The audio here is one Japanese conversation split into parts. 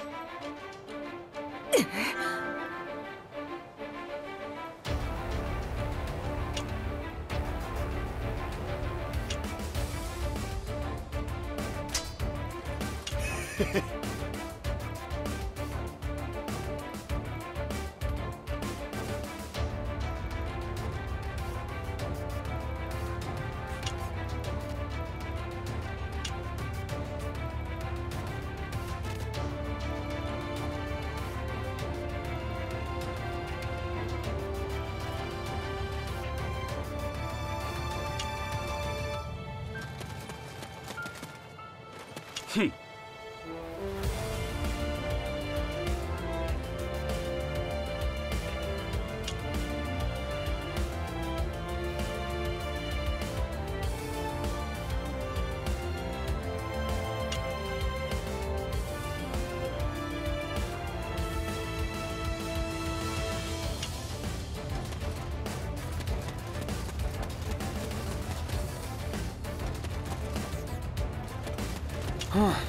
ふん。はあ。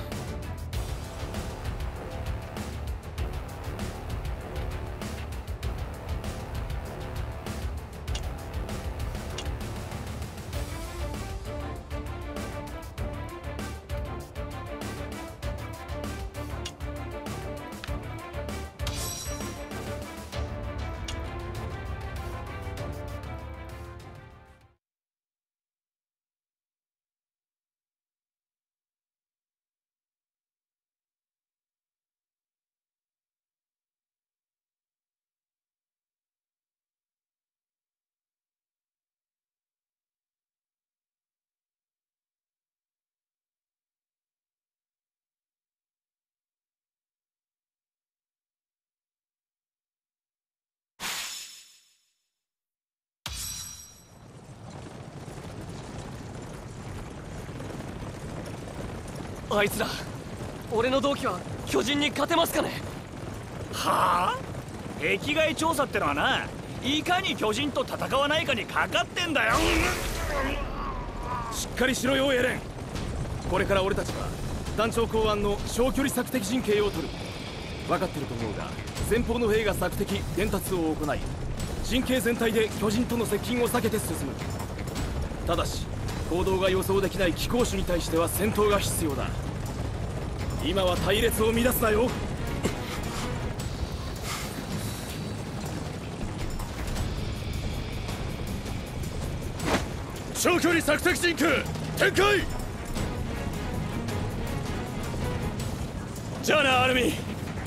あいつら、俺の同期は巨人に勝てますかね？ はあ？壁外調査ってのはな、いかに巨人と戦わないかにかかってんだよ。 しっかりしろよエレン。これから俺たちは団長考案の小距離索敵陣形を取る。分かってると思うが、前方の兵が索敵伝達を行い、陣形全体で巨人との接近を避けて進む。ただし行動が予想できない騎行種に対しては戦闘が必要だ。今は隊列を乱すなよ。長距離索敵陣形展開。じゃあなアルミ。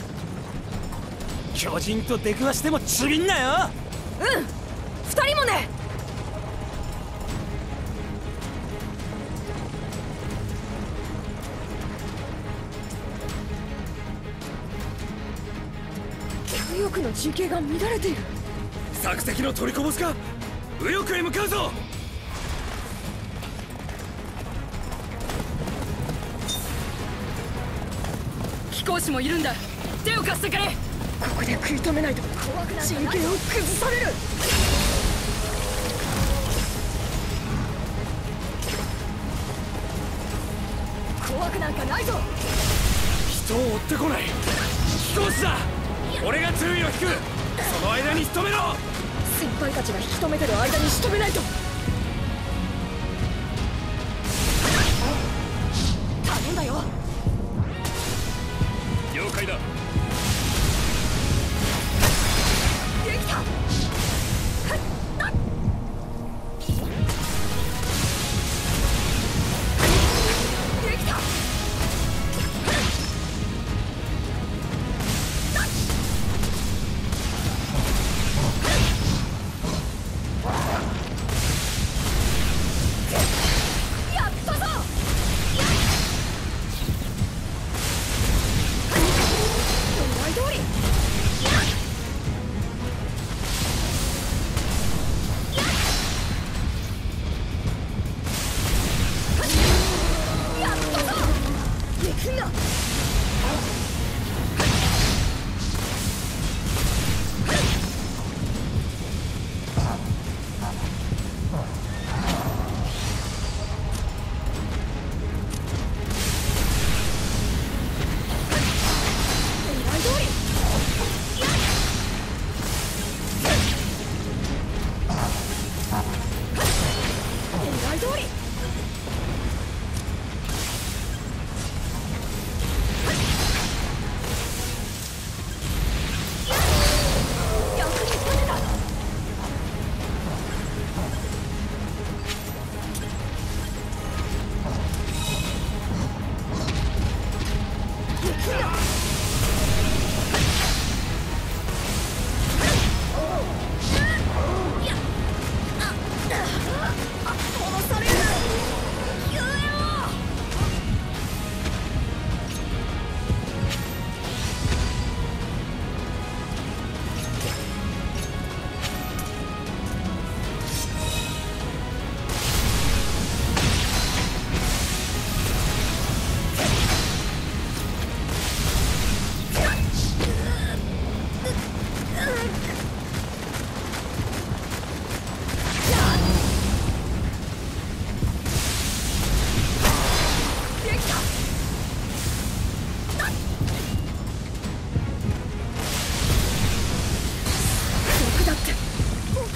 巨人と出くわしてもちびんなよ。 うん、二人もね。右翼の陣形が乱れている。 索敵の取りこぼしか。右翼へ向かうぞ。 飛行士もいるんだ。手を貸してくれ。ここで食い止めないと陣形を崩される。怖くなんかないぞ。 人を追ってこない。飛行士だ。俺が注意を引く。その間に仕留めろ。 先輩たちが引き止めてる間に仕留めないと。頼んだよ。 了解だ。 できた。できた。やったぞ。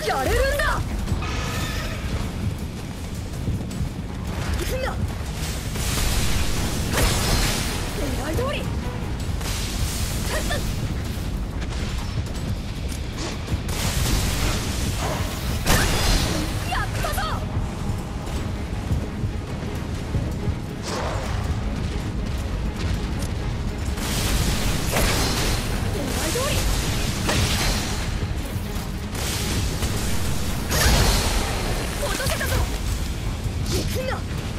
やれるんだ。行くんだ。狙い通り。やったぞ。狙い通り。落とせたぞ。行くんだ。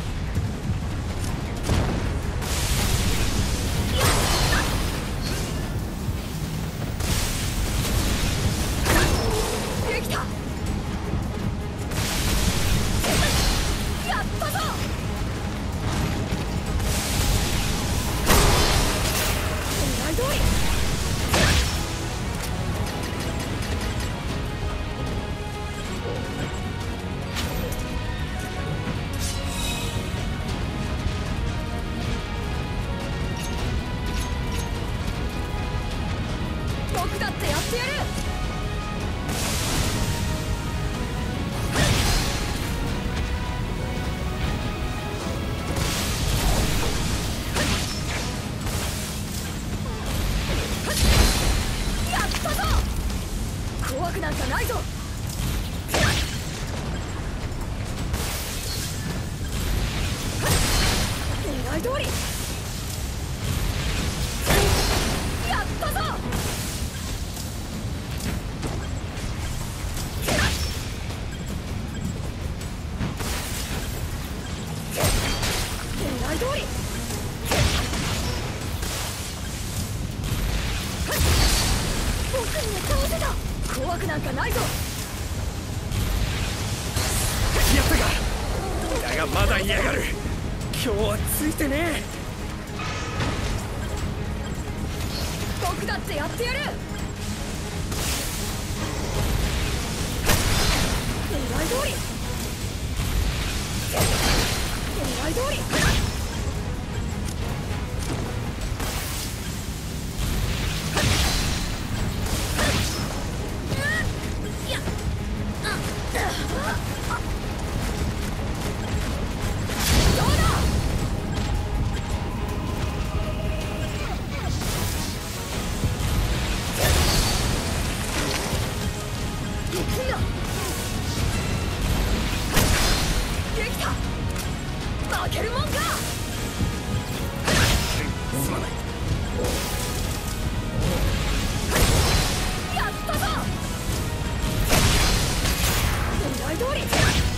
できた。やったぞ。狙い通り。僕だってやってやる。やったぞ。怖くなんかないぞ。狙い通り。やったぞ。狙い通り。僕に倒せた。怖くなんかないぞ。 やったか。だがまだ嫌がる。今日はついてねえ。 僕だってやってやる。狙い通り。狙い通り。やっどうだ。行くんだ。できた。負けるもんか。 すまない。 やったぞ。狙い通り。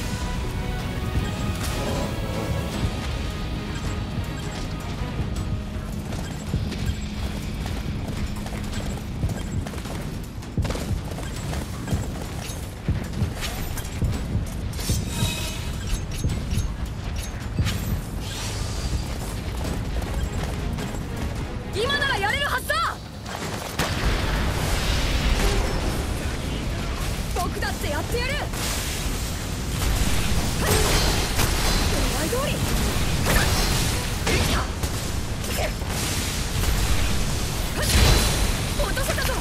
今ならやれるはずだ。僕だってやってやる。狙い通り。できた。落とせたぞ。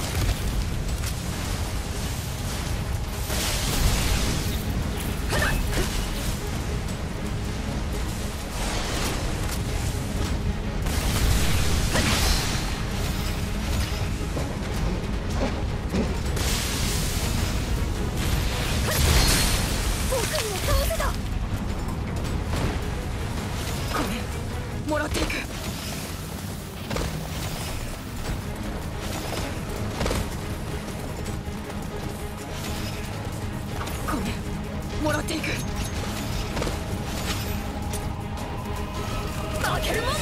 僕にも倒せた。ごめん、もらっていく。ごめん、もらっていく。負けるもんか。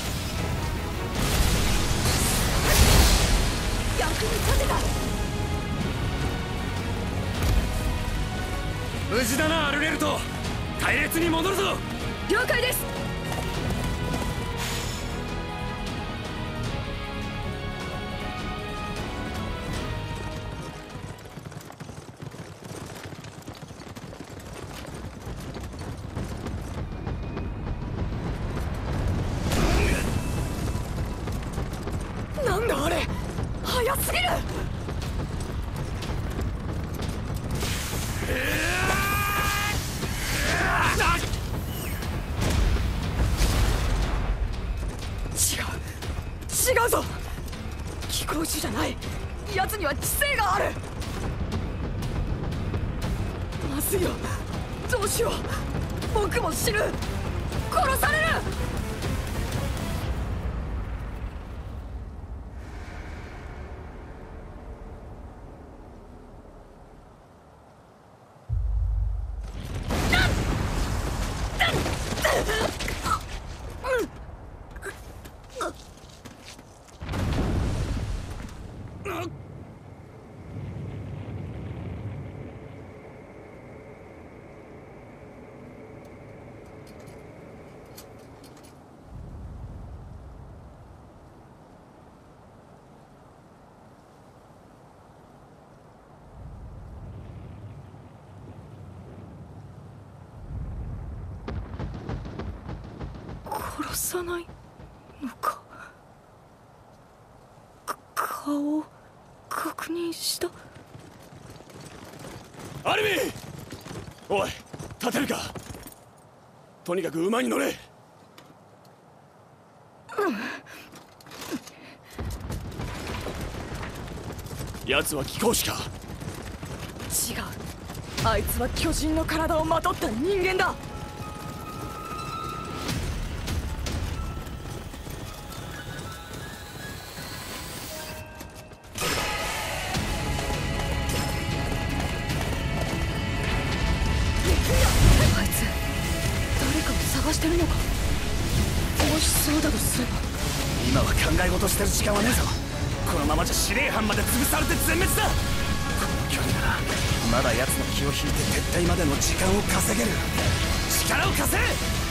役に立てた。 無事だなアルレルト。隊列に戻るぞ。 了解です。なんだあれ、早すぎる。 違うぞ。貴公子じゃない。奴には知性がある。まずいよ。どうしよう。僕も死ぬ。殺される。殺さないのか。顔を確認した。 アルミン、おい立てるか。とにかく馬に乗れ。奴は貴公子か。 違う。あいつは巨人の体をまとった人間だ。あいつ誰かを探してるのか。もしそうだとすれば今は考え事してる時間はねえぞ。このままじゃ司令班まで潰されて全滅だ。この距離ならまだ奴の気を引いて撤退までの時間を稼げる。力を貸せ。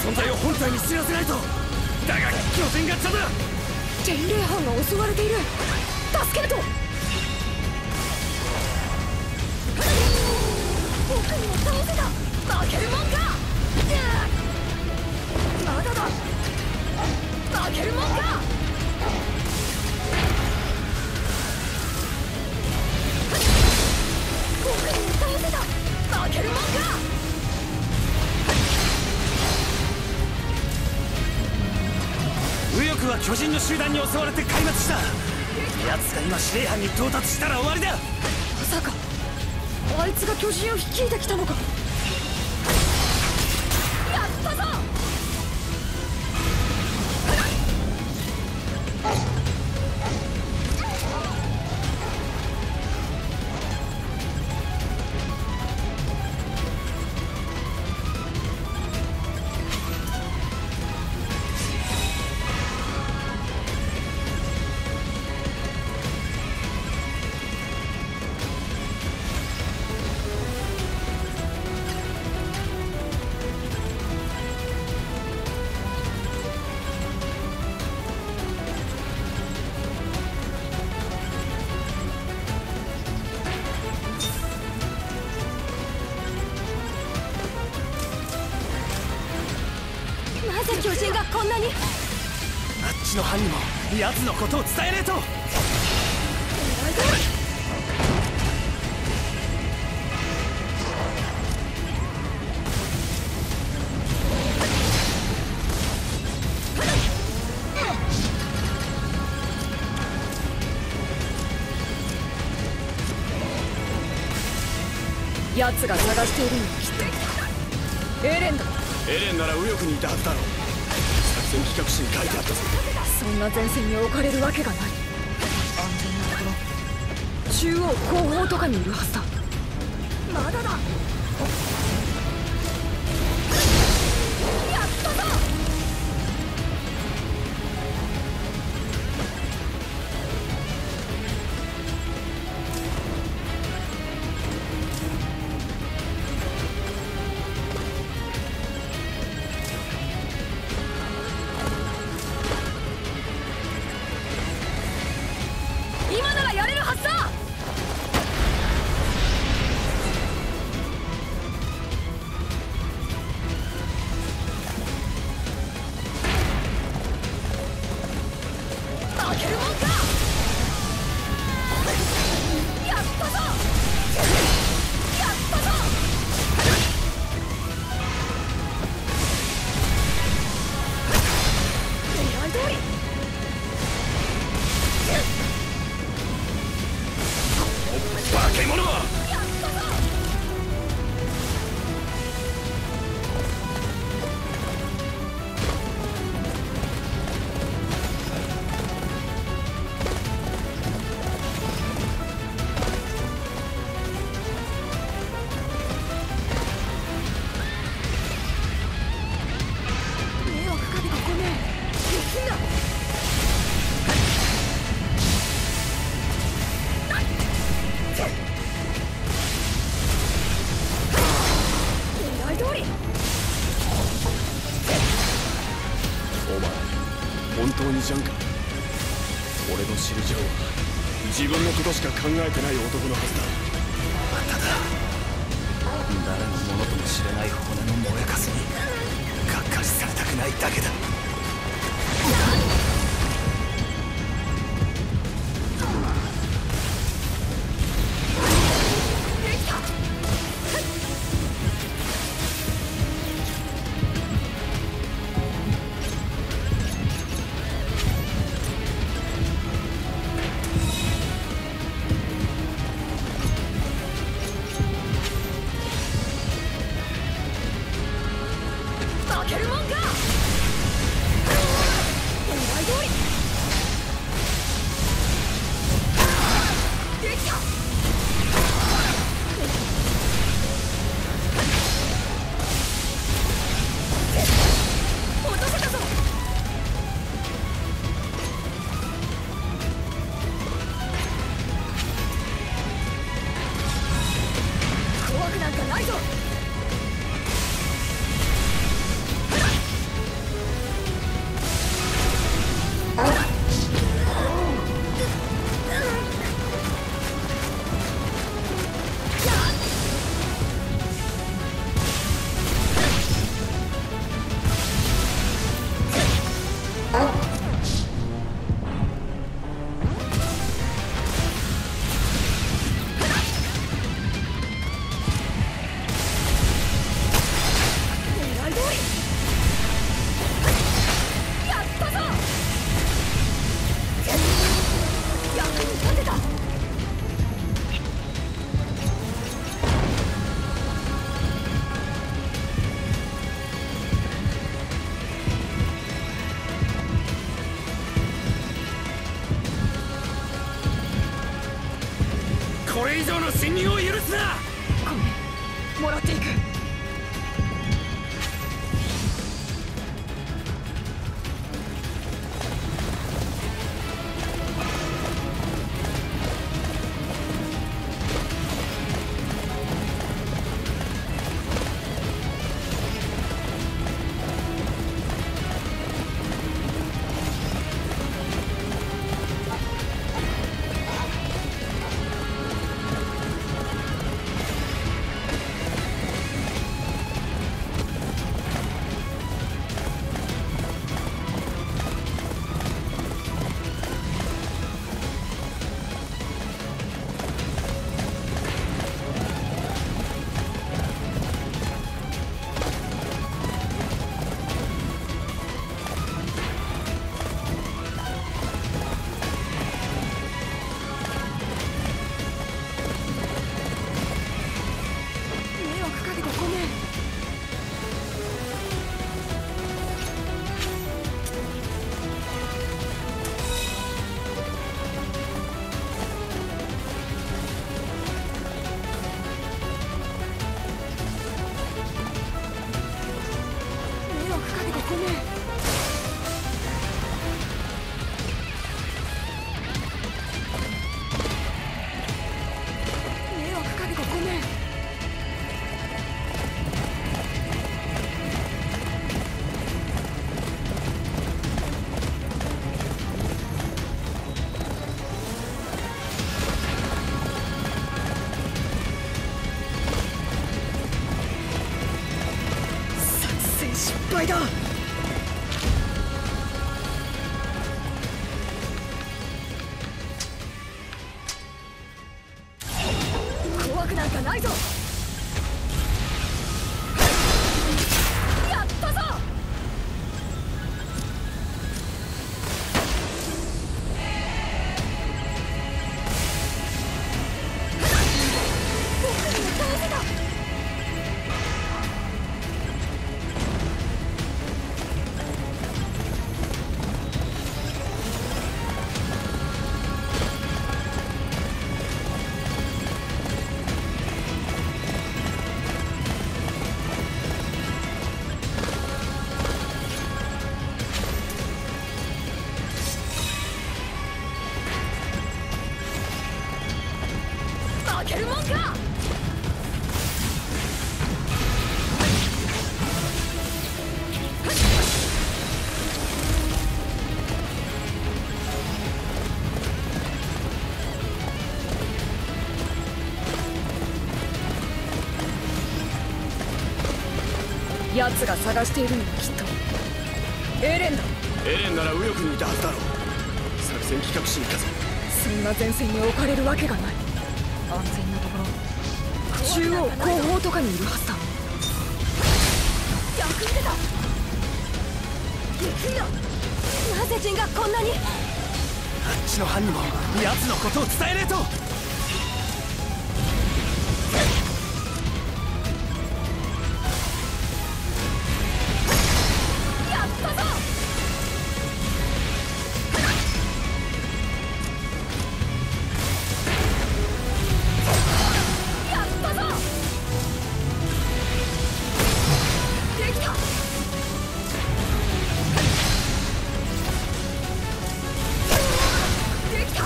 存在を本体に知らせないと。だが巨人が邪だ。 天霊班が襲われている。助けると。僕にも倒せた。負けるもんか。まだだ。負けるもんか。僕にも倒せた。負けるもんか。 右翼は巨人の集団に襲われて壊滅した。奴が今司令班に到達したら終わりだ。 まさかあいつが巨人を率いてきたのか。やったぞ。なぜ巨人がこんなに。 あっちの班にも奴のことを伝えねえと。 奴が探しているのはきっとエレンだ。 エレンなら右翼にいたはずだろう。作戦企画書に書いてあったぞ。 そんな前線に置かれるわけがない。安全なところ、中央後方とかにいるはずだ。まだだ。やったぞ。今ならやれるはずだ。負けるもんか。やったぞ。やったぞ。狙い通り。 化け物は。 迷惑かけたごめん。できんな。狙い通り。 お前本当にジャンか。俺の知るジャンは自分のことしか考えてない男のはずだ。 ただ誰のものともしれない骨の燃えかすにがっかりされたくないだけだ。 負けるもんか。狙い通り。できた。落とせたぞ。怖くなんかないぞ。 これ以上の侵入を許すな。 ごめん、もらっていく。失敗だ。怖くなんかないぞ。やったぞ。僕にも倒せた。負けるもんか。奴が探しているのはきっとエレンだ。 エレンなら右翼にいたはずだろう。作戦企画しに行ったぞ。 そんな前線に置かれるわけがない。安全なところ中央後方とかにいるはずだ。逆に出た。行くよ。なぜ陣がこんなに。 あっちの班にも奴のことを伝えねえと。 やったぞ。やったぞ。できた。できた。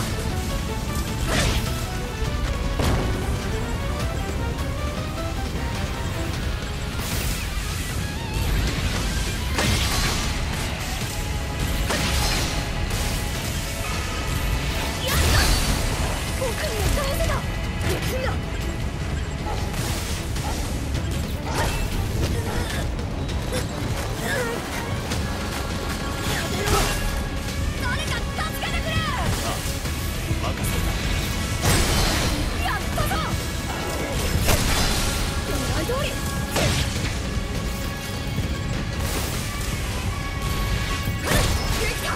僕にも倒せた。できんな。誰か助けてくれ。 任せた。 やったぞ。狙い通り。できた。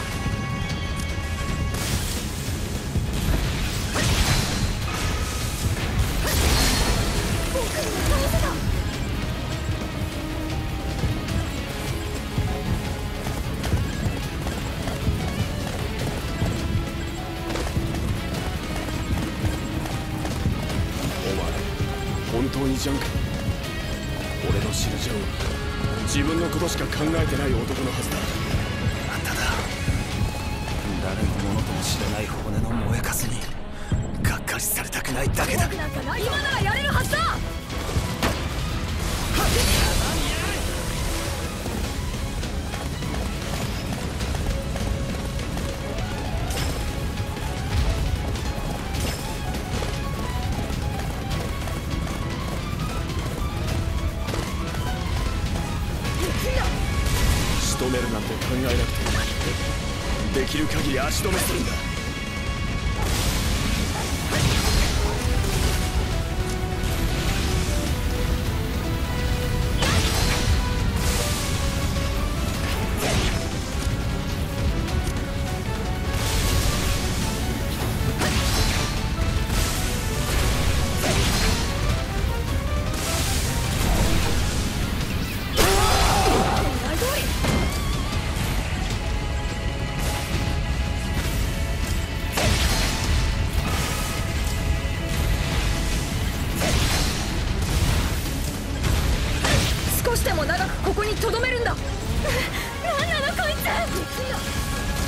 本当にジャンか？俺の知るジャンは自分のことしか考えてない男のはずだ。 ただ誰のものとも知れない骨の燃えかすにがっかりされたくないだけだ。 今ならやれるはずだ。 仕留めるなんて考えなくていい。できる限り足止めするんだ。 少しでも長くここにとどめるんだ。なんなのこいつ。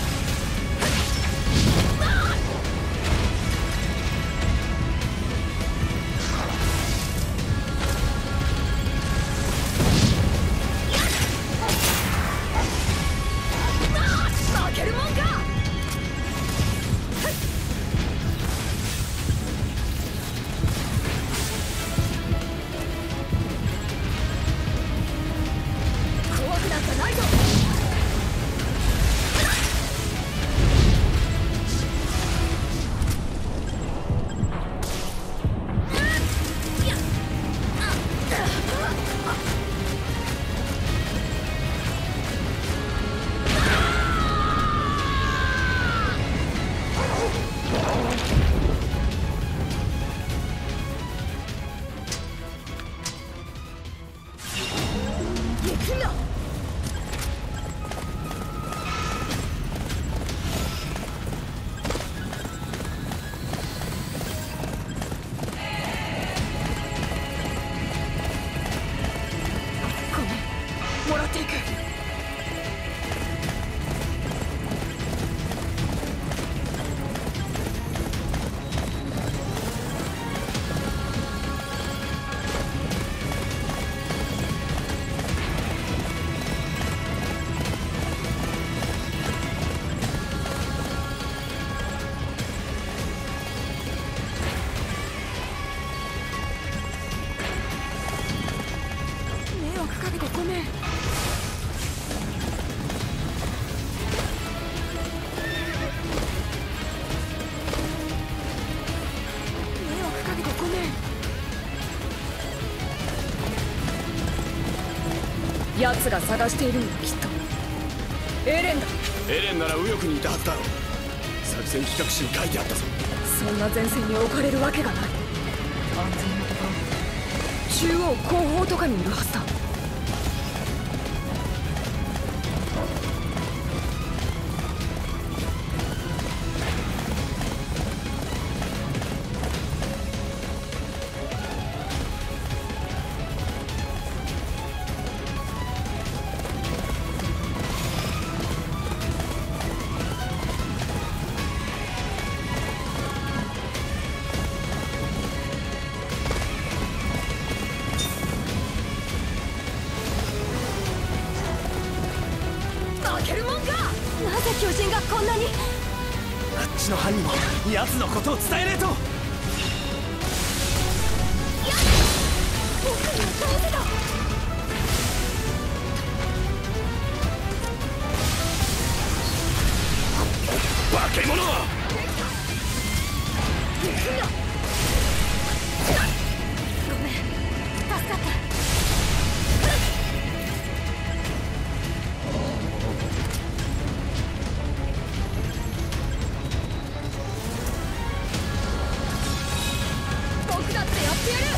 負けるもんか。怖くなんかないぞ。行くんだ。ごめん、もらっていく。迷惑かけてごめん。迷惑かけてごめん。奴が探しているのはきっとエレンだ。 エレンなら右翼にいたはずだろう。作戦企画書に書いてあったぞ。 そんな前線に置かれるわけがない。安全なところ、中央後方とかにいるはずだ。負けるもんか。なぜ巨人がこんなに。 あっちの班にも奴のことを伝えねえと。 僕にはどうせだ。 化け物！ 行くんだ。ごめん、助かった。僕だってやってやる。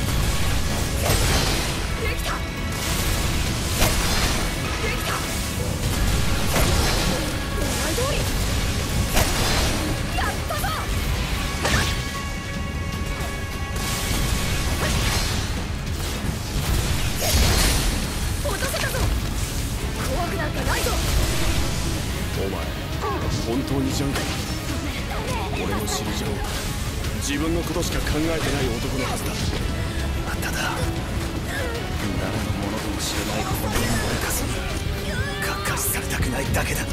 できた。できた。狙い通り。やったぞ。 自分のことしか考えてない男のはずだ。 ただ誰のものとも知れない本音の俺かすにがっかりされたくないだけだ。 で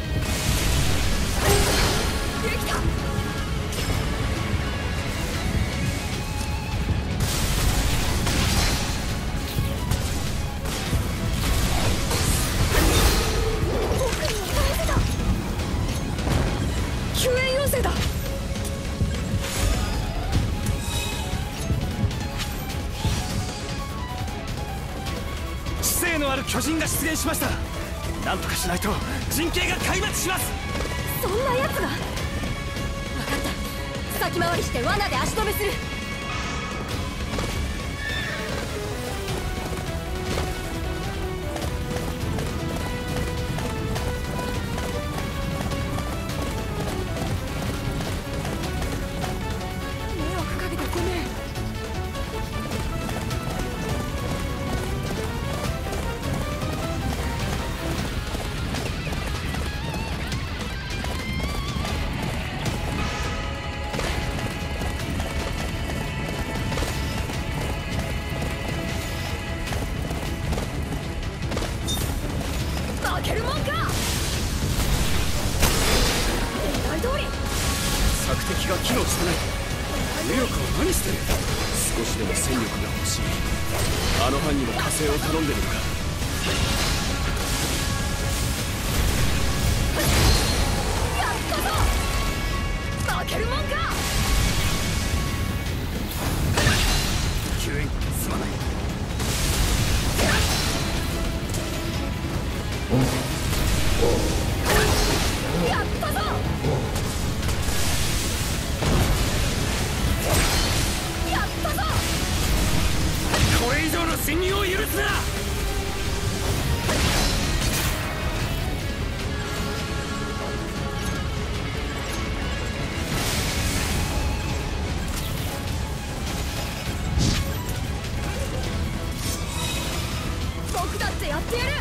きた。救援要請だ。 知性のある巨人が出現しました。なんとかしないと陣形が壊滅します。 そんな奴が。分かった。先回りして罠で足止めする。迷惑かけてごめん。負けるもんか。狙い通り。 索敵が機能してない。無力は何してる。少しでも戦力が欲しい。あの班にも火星を頼んでみるか。 やったぞ。負けるもんか。 救援すまない。 やったぞ。やったぞ。 これ以上の侵入を許すな。 僕だってやってやる。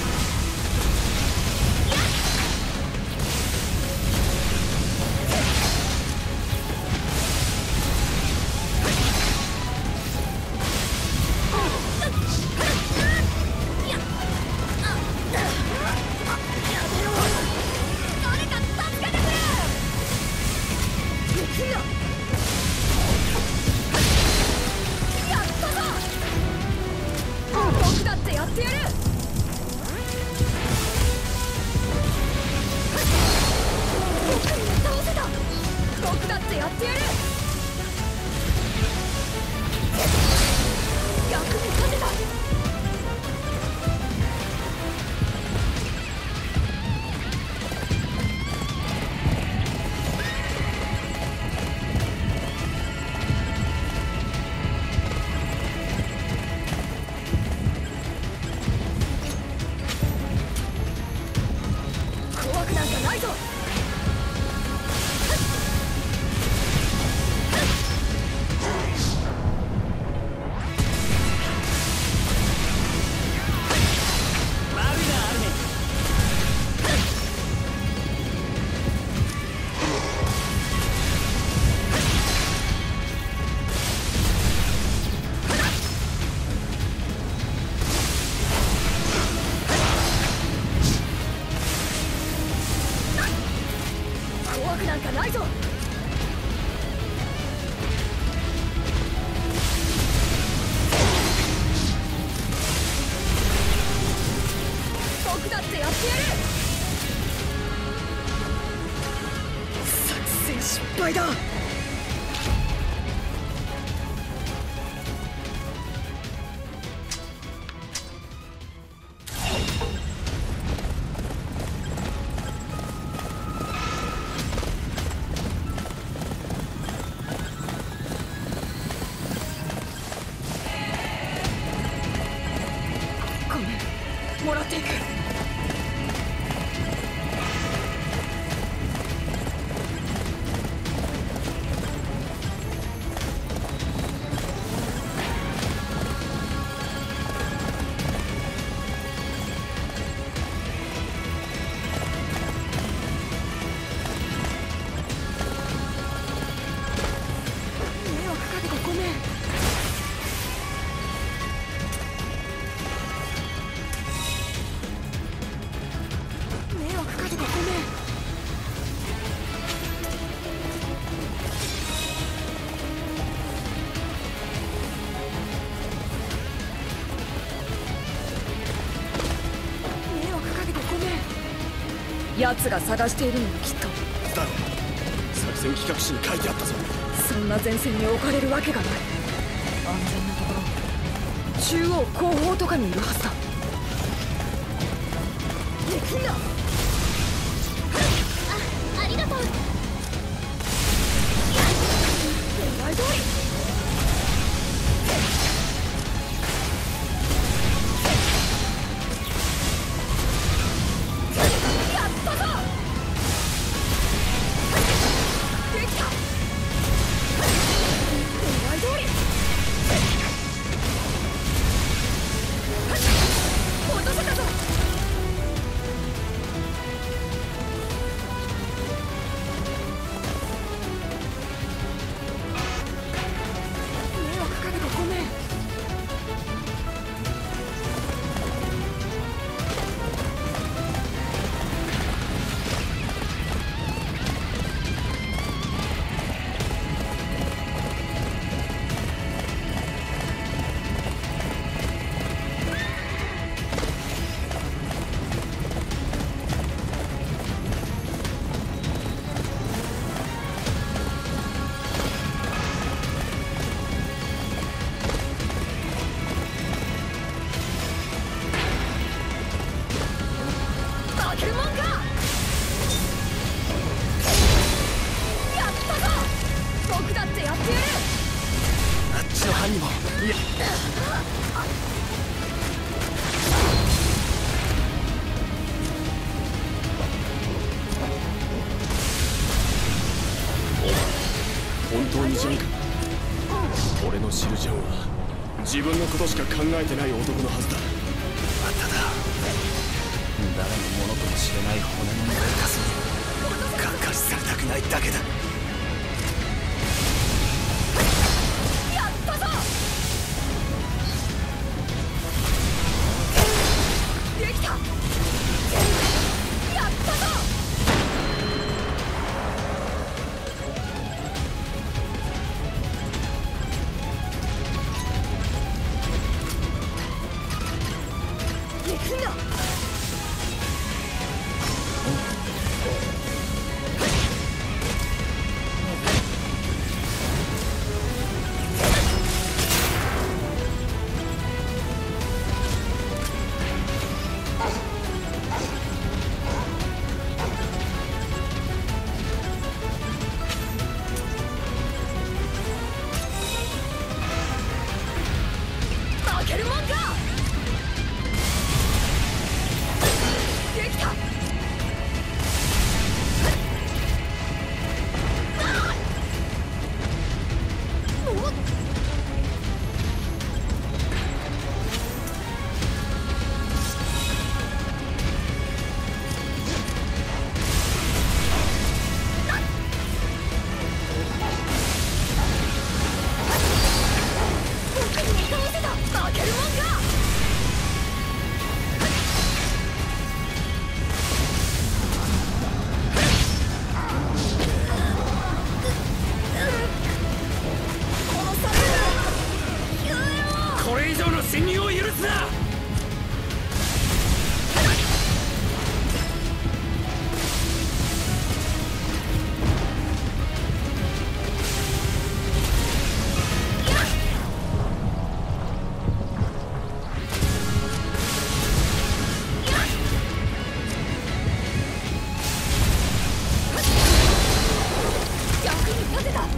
僕だってやってやる。僕にも倒せた。僕だってやってやる。役に立てた。怖くなんかないぞ。怖くなんかないぞ。僕だってやってやる。作戦失敗だ。ごめん、もらっていく。 奴が探しているのよきっと。 だろ、作戦企画書に書いてあったぞ。 そんな前線に置かれるわけがない。安全なところ中央後方とかにいるはずだ。行くんだ。ありがとう。狙い通り。やったぞ。できた。狙い通り。落とせたぞ。迷惑かけてごめん。負けるもんか。やったぞ。僕だってやってやる。 あっちの班にも。いや、 本当にジョンか。俺の知るジョンは自分のことしか考えてない男のはずだ。 ただ誰のものともしれない骨のない数にがっかりされたくないだけだ。 やったぞ。できた。やったぞ。行くんだ。負けるもんか。できた。おっ。僕に倒せた。負けるもんか。殺される。やめろ。 これ以上の侵入を許すな。 役に立てた。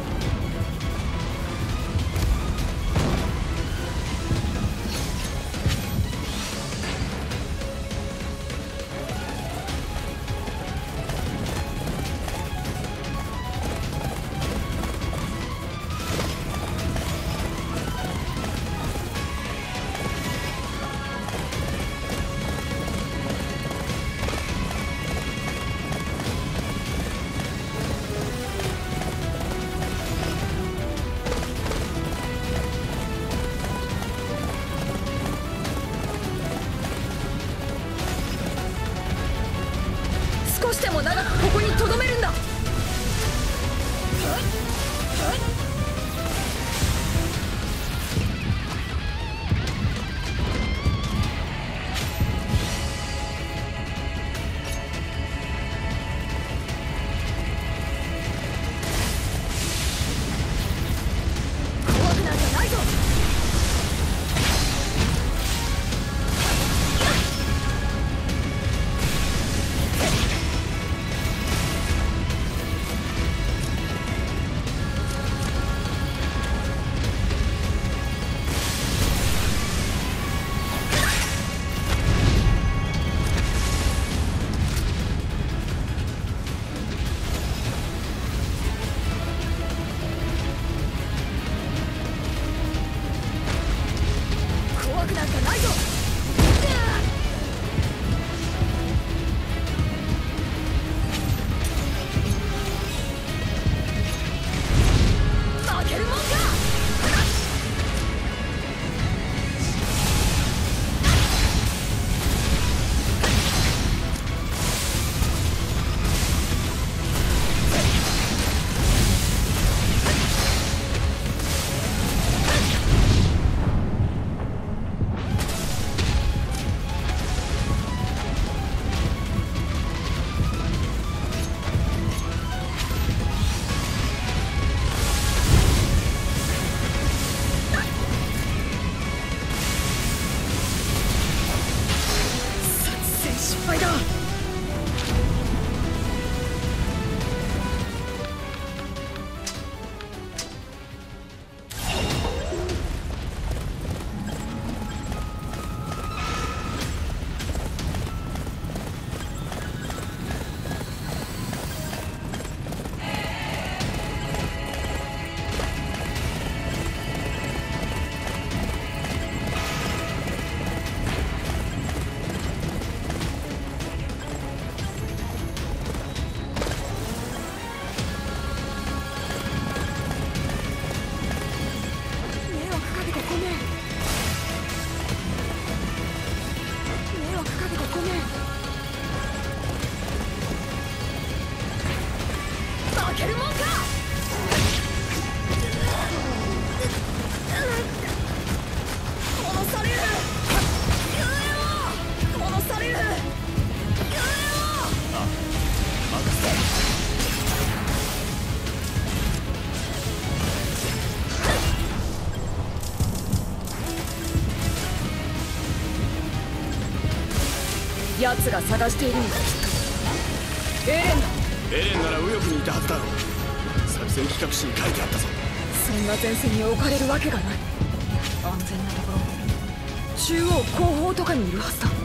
奴が探しているのはきっとエレンだ。 エレンなら右翼にいたはずだろう。作戦企画誌に書いてあったぞ。 そんな前線に置かれるわけがない。安全なところ中央後方とかにいるはずだ。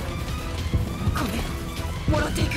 金もらっていく。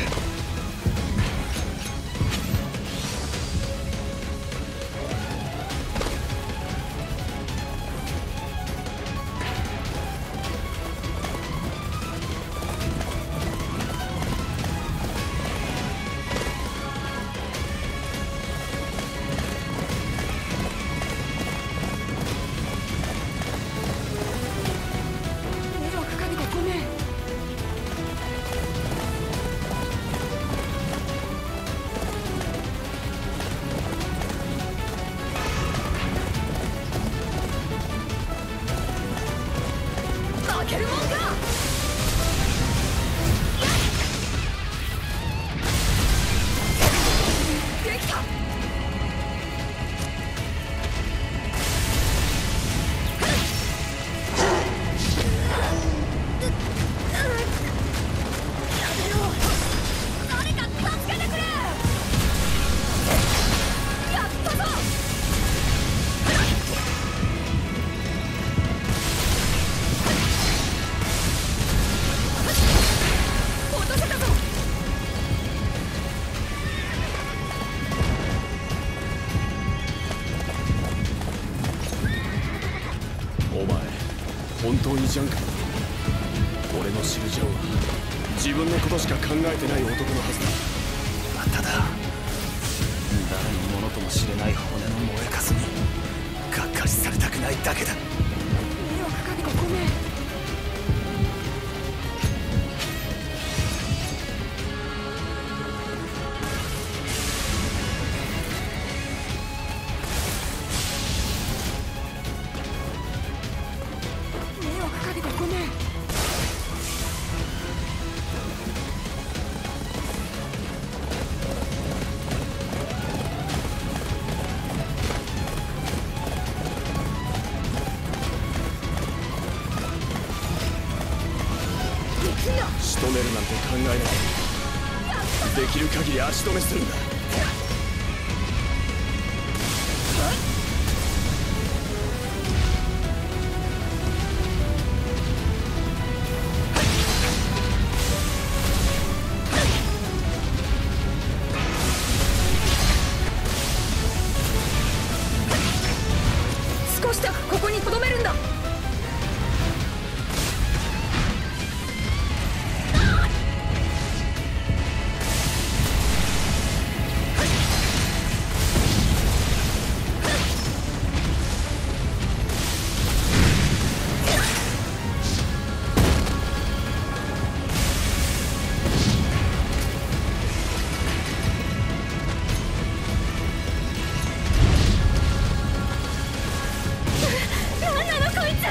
本当にジャンか。俺の知るジャンは自分のことしか考えてない男のはずだ。 ただ誰のものとも知れない骨の燃えかすにがっかりされたくないだけだ。 迷惑かけてごめん。 仕留めるなんて考えない。できる限り足止めするんだ。 少しだここにとどめるんだ。なんなのこいつ。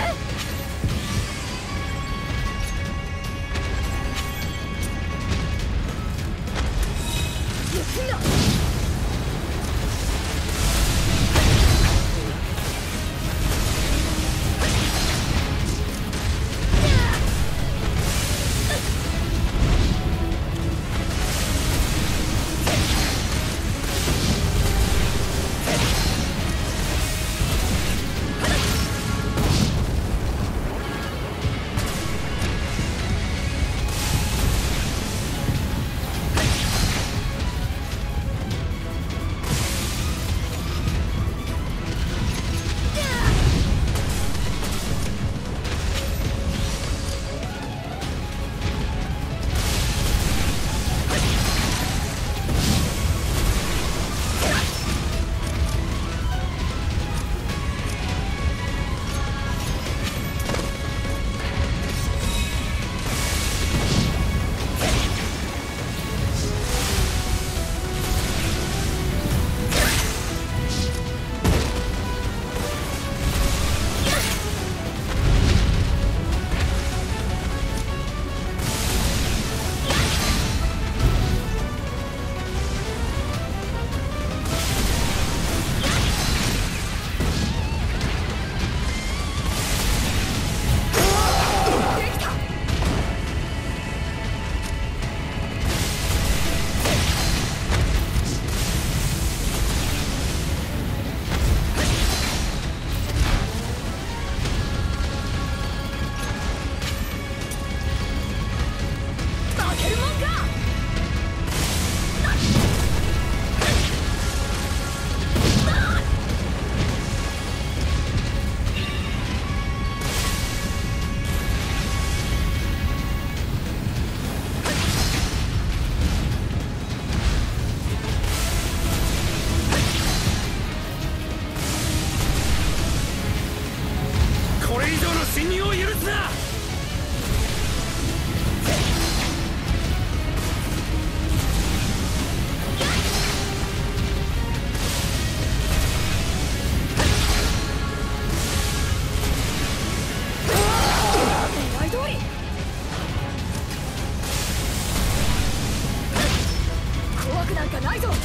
以上の侵入を許すな。 狙い通り。怖くなんかないぞ。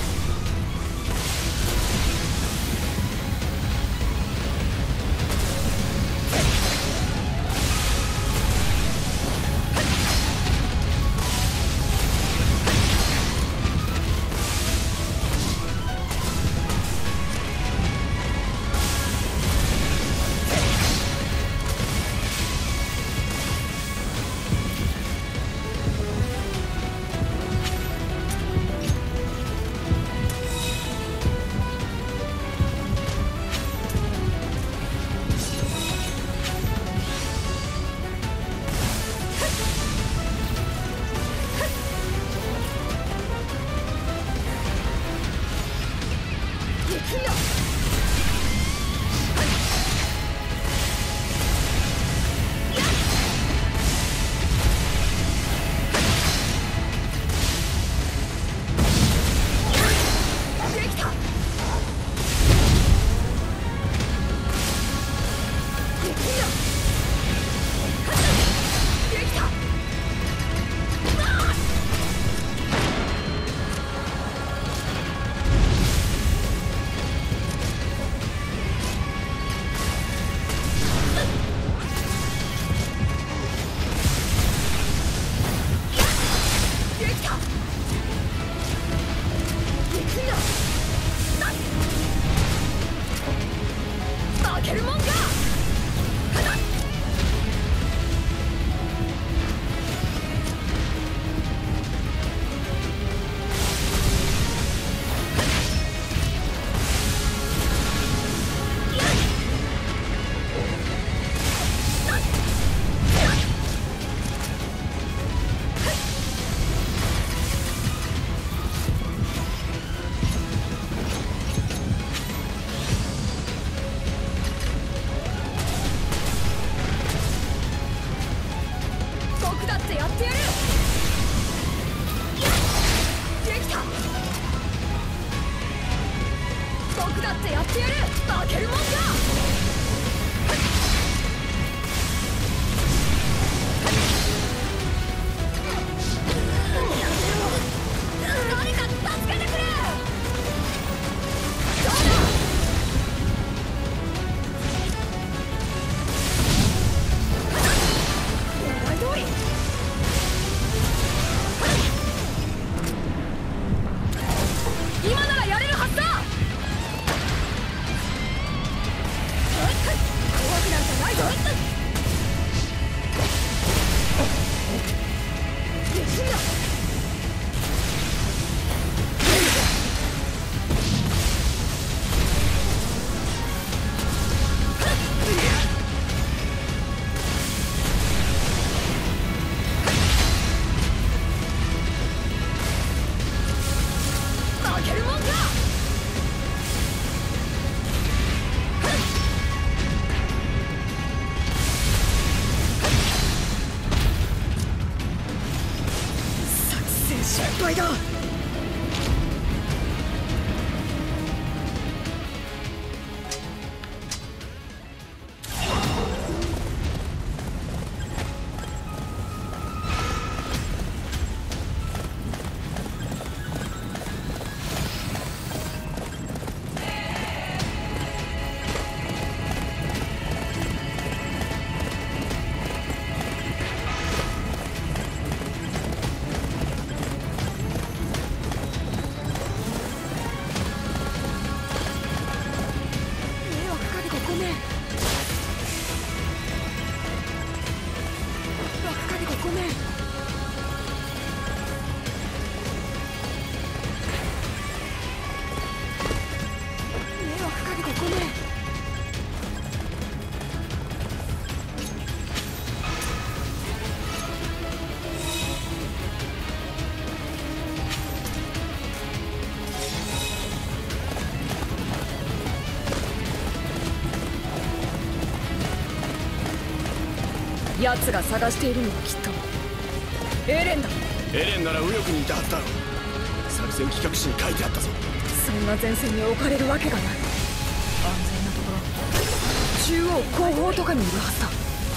奴が探しているのはきっとエレンだ。 エレンなら右翼にいたはずだろう。作戦企画書に書いてあったぞ。 そんな前線に置かれるわけがない。安全なところ中央後方とかにいるはずだ。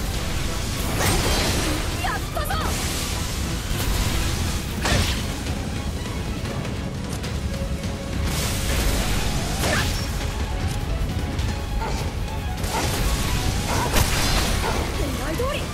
やったぞ。狙い通り。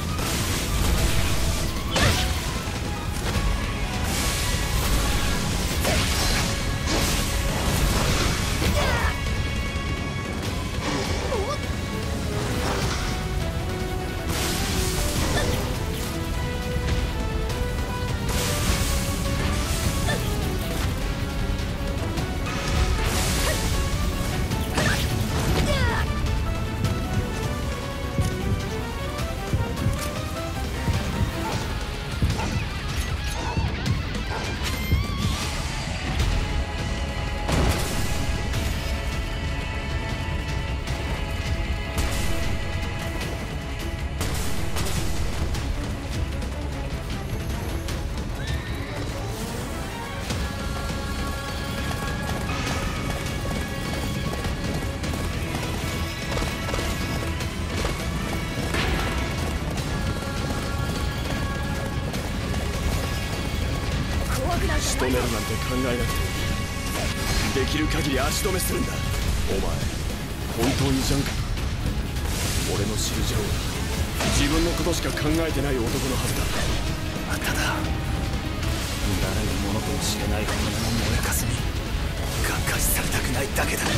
仕留めるなんて考えなくていい。できる限り足止めするんだ。お前本当にジャンか。俺の知るジャンは自分のことしか考えてない男のはずだ。ただ誰のものともしれない骨の燃えかすにがっかりされたくないだけだ。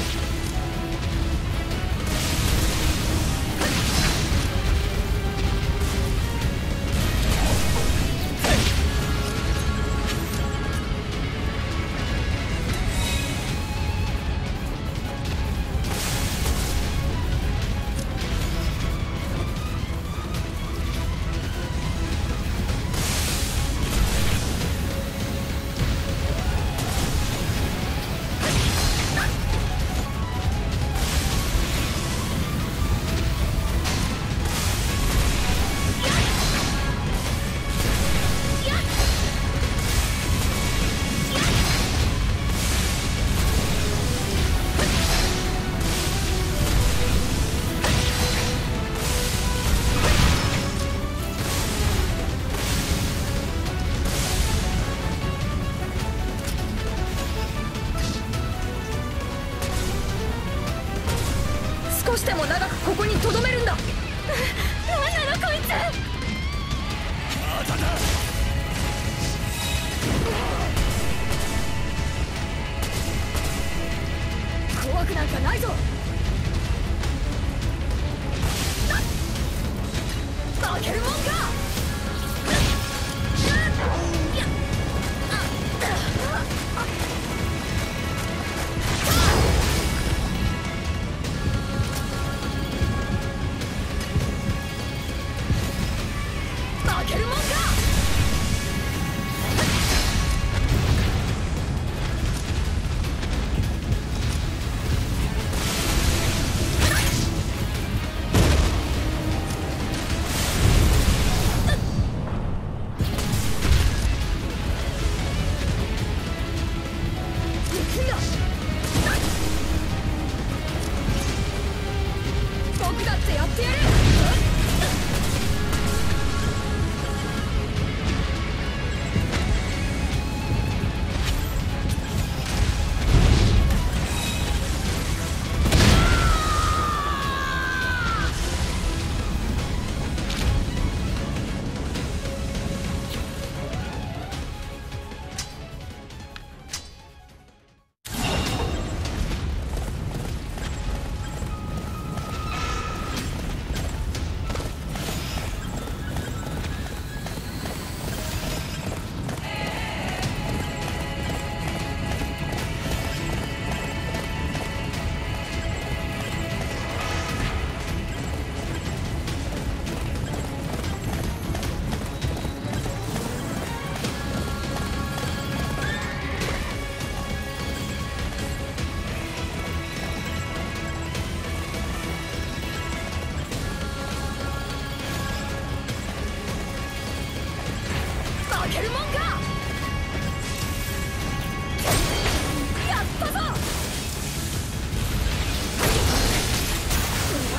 少しでも長くここに留めるんだ。なんなのこいつ。 まだだ。 怖くなんかないぞ。負けるもんか。負けるもんか。僕だってやってやる。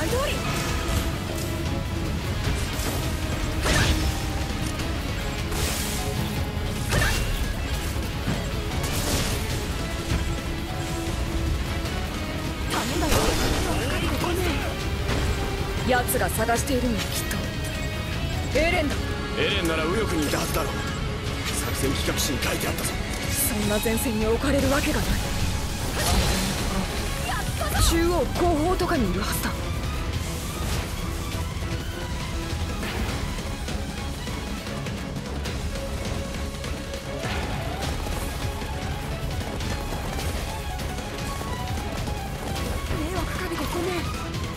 い通り。頼んだよ。奴が探しているのはきっとエレンだ。 エレンなら右翼にいたはずだろう。作戦企画書に書いてあったぞ。 そんな前線に置かれるわけがない。中央後方とかにいるはずだ。迷惑かけてごめん。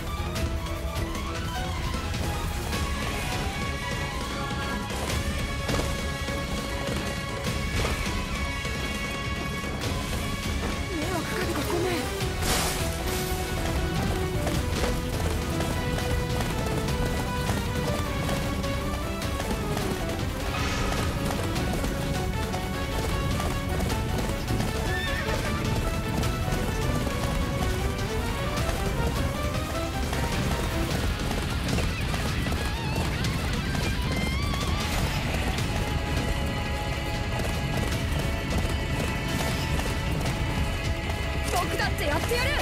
僕だってやってやる。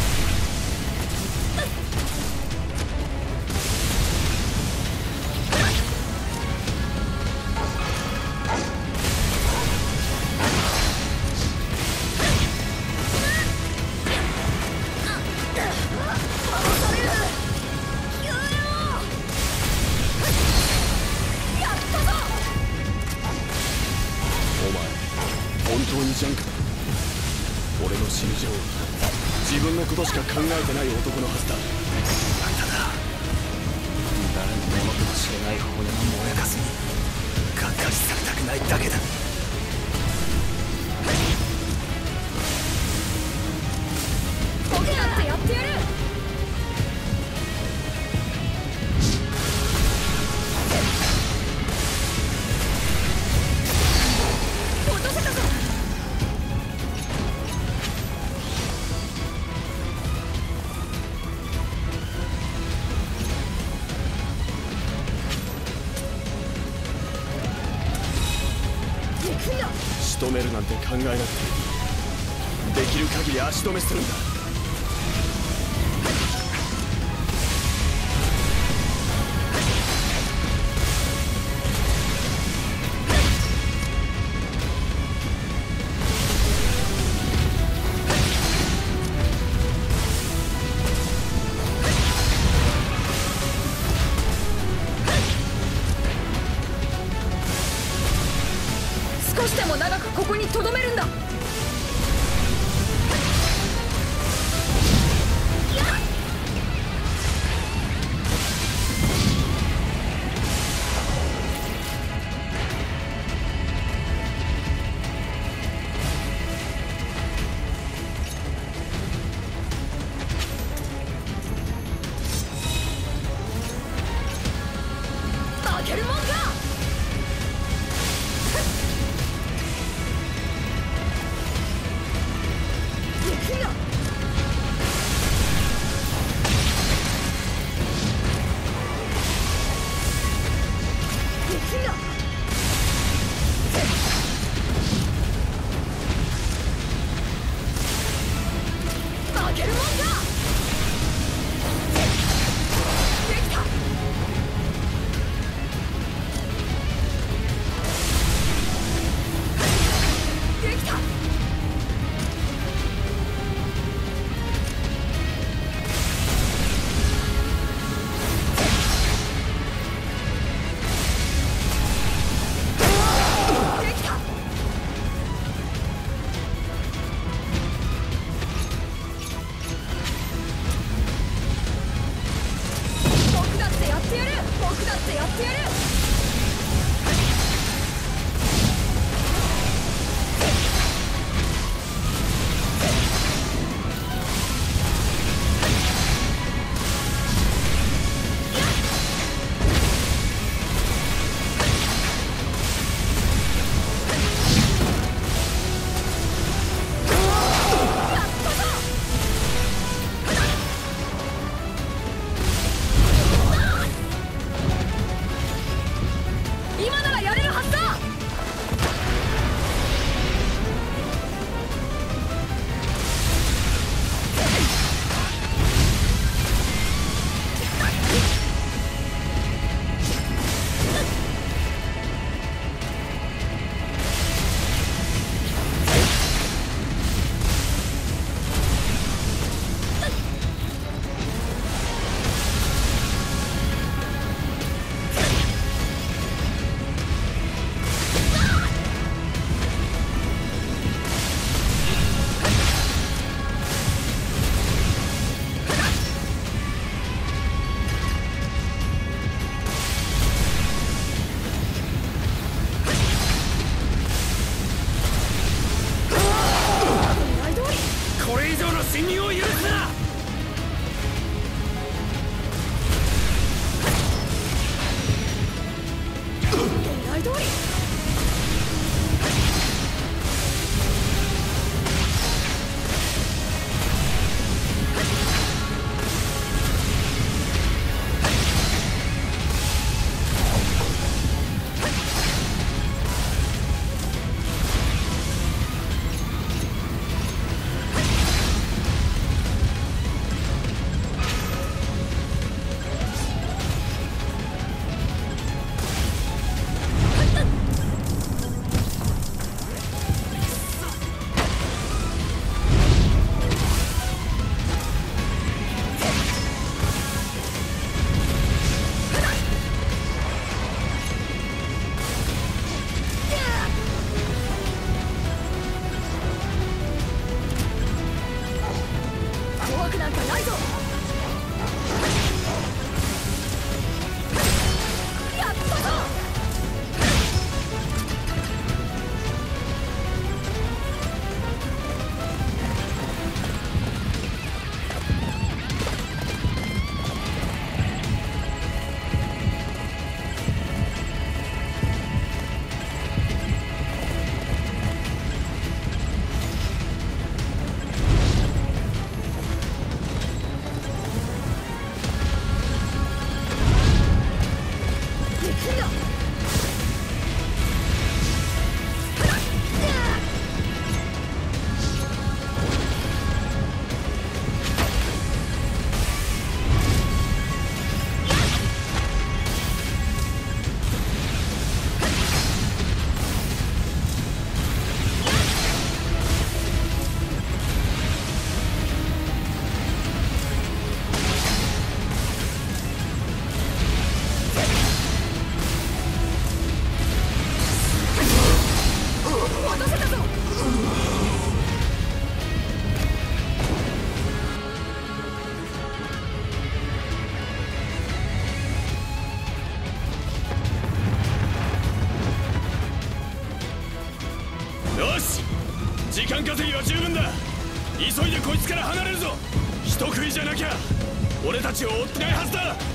お前本当にジャンクだ。俺の死に状自分のことしか考えてない男のはずだ。ただ誰のものともしれない骨の燃やかすにがっかりされたくないだけだ。 僕だってやってやる。落とせたぞ。 仕留めるなんて考えなくていい。できる限り足止めするんだ。 少しでも長くここに留めるんだ。負けるもんか。負けるもんか。できた。できた。僕だってやってやる。僕だってやってやる。 十分だ。急いでこいつから離れるぞ。一食いじゃなきゃ俺たちを追ってないはずだ。